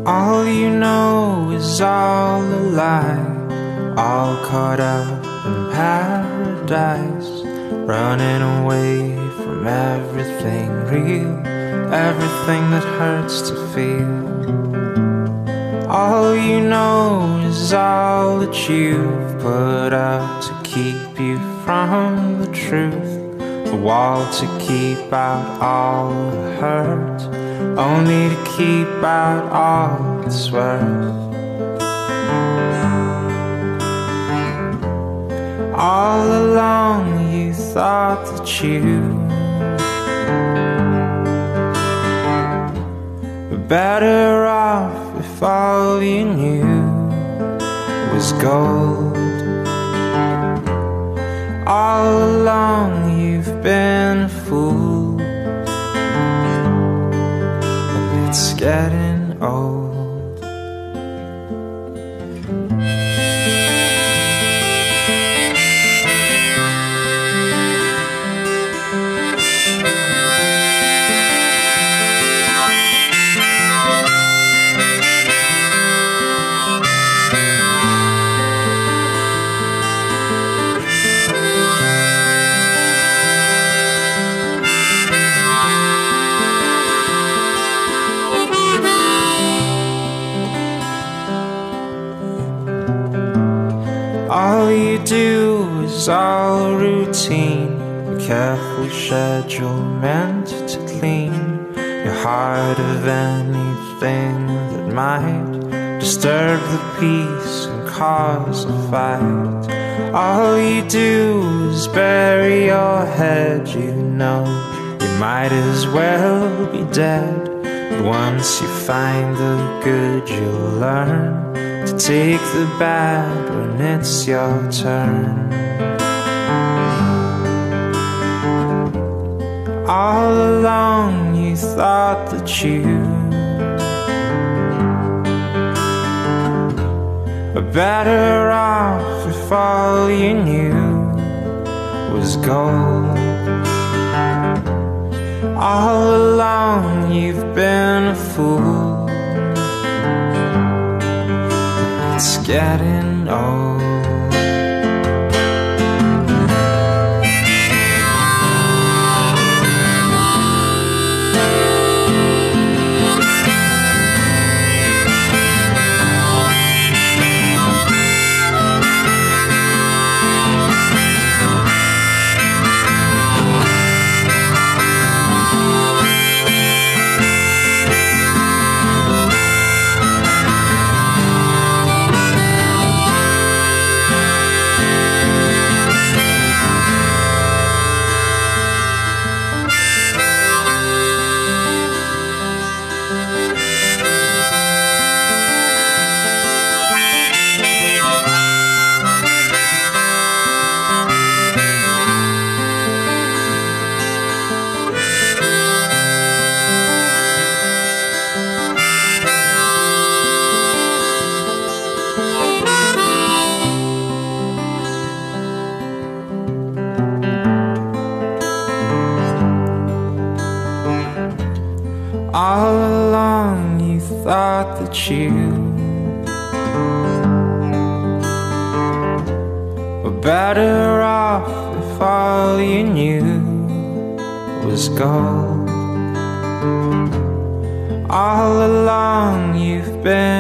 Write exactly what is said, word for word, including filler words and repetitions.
All you know is all a lie, all caught up in paradise, running away from everything real, everything that hurts to feel. All you know is all that you've put up to keep you from the truth, a wall to keep out all the hurt, only to keep out all that's worth. All along you thought that you were better off if all you knew was gold. All along you've been a fool, and it's getting old. All you do is all routine, a careful schedule meant to clean your heart of anything that might disturb the peace and cause a fight. All you do is bury your head, you know you might as well be dead. But once you find the good, you'll learn to take the bad when it's your turn. All along you thought that you were better off if all you knew was gold. All along you've been a fool, it's getting old. All along you thought that you were better off if all you knew was gold. All along you've been